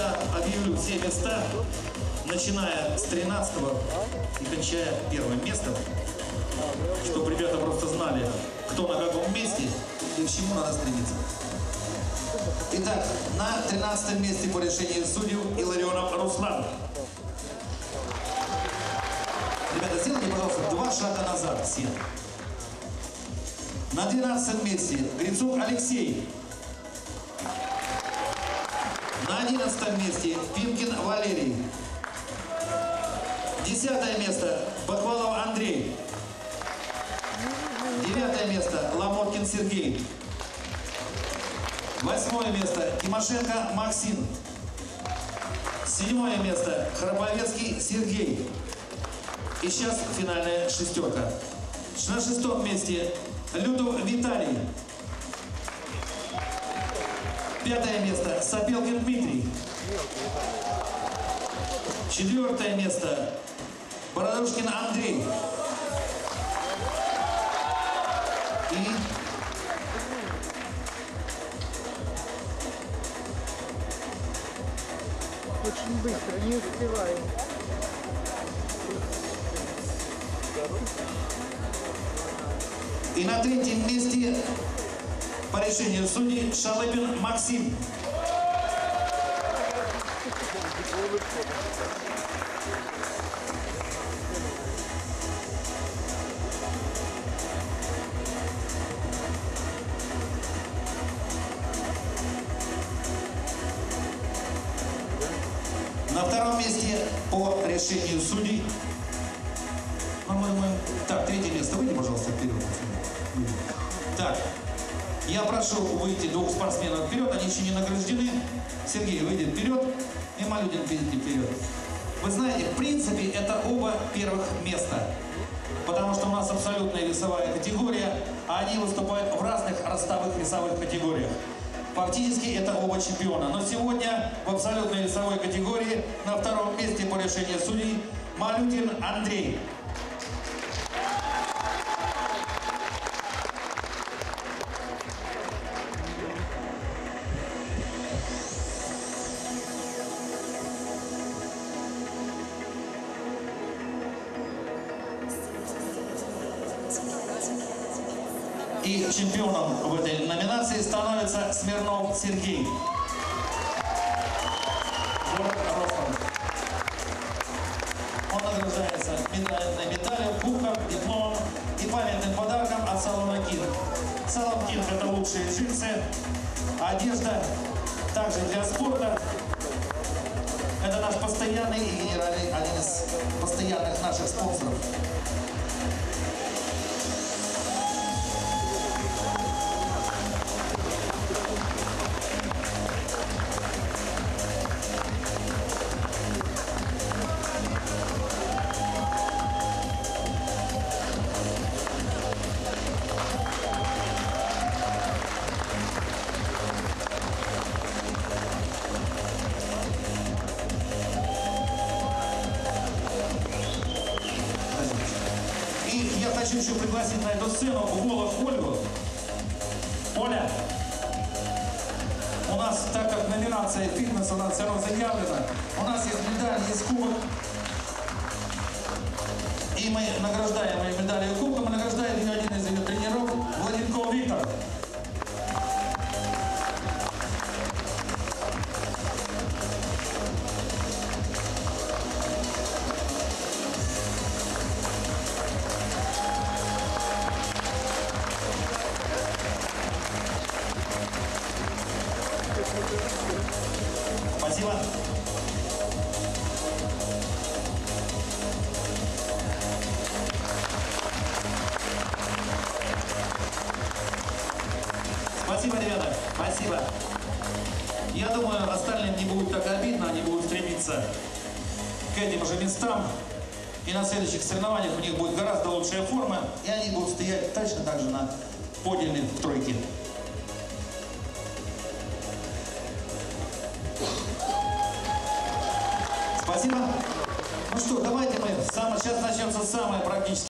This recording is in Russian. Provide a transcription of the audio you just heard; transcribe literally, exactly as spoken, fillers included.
я объявлю все места, начиная с тринадцатого и кончая первым местом, чтобы ребята просто знали, кто на каком месте и к чему надо стремиться. Итак, на тринадцатом месте по решению судей Илларионов Руслан. Ребята, сделайте, пожалуйста, два шага назад все. На двенадцатом месте Грицук Алексей. На одиннадцатом месте Пимкин Валерий. Десятое место Бахвалов Андрей. Девятое место Ломоткин Сергей. Восьмое место Тимошенко Максим. Седьмое место Храповецкий Сергей. И сейчас финальная шестерка. На шестом месте Лютов Виталий. Пятое место Сапелкин Дмитрий. Четвертое место Бородушкин Андрей. И очень быстро, не успеваю. И на третьем месте по решению судей Шалыпин Максим. На втором месте по решению судей, по-моему, так, третье место, выйди, пожалуйста, вперед. Так, я прошу выйти двух спортсменов вперед, они еще не награждены. Сергей выйдет вперед, и Малюдин выйдет вперед. Вы знаете, в принципе, это оба первых места, потому что у нас абсолютная весовая категория, а они выступают в разных ростовых весовых категориях. Фактически это оба чемпиона. Но сегодня в абсолютной весовой категории на втором месте по решению судей Малюдин Андрей. И чемпионом в этой номинации становится Смирнов Сергей. Он награждается медальной медалью, кубком, дипломом и памятным подарком от салона King. Салон King — это лучшие джинсы, одежда, также для спорта. Это наш постоянный и генеральный, один из постоянных наших спонсоров. Я хочу еще пригласить на эту сцену Волох Ольгу. Оля, у нас, так как номинация фитнес у нас все равно заявлена, у нас есть медаль, есть кубок. И мы награждаем ее медалью и кубком, мы награждаем ее один из ее тренеров, Владенков Виктор. Спасибо. Спасибо, ребята. Спасибо. Я думаю, остальным не будет так обидно, они будут стремиться к этим же местам. И на следующих соревнованиях у них будет гораздо лучшая форма, и они будут стоять точно так же на подиуме в тройке. Спасибо. Ну что, давайте мы, сейчас начнется самое практически.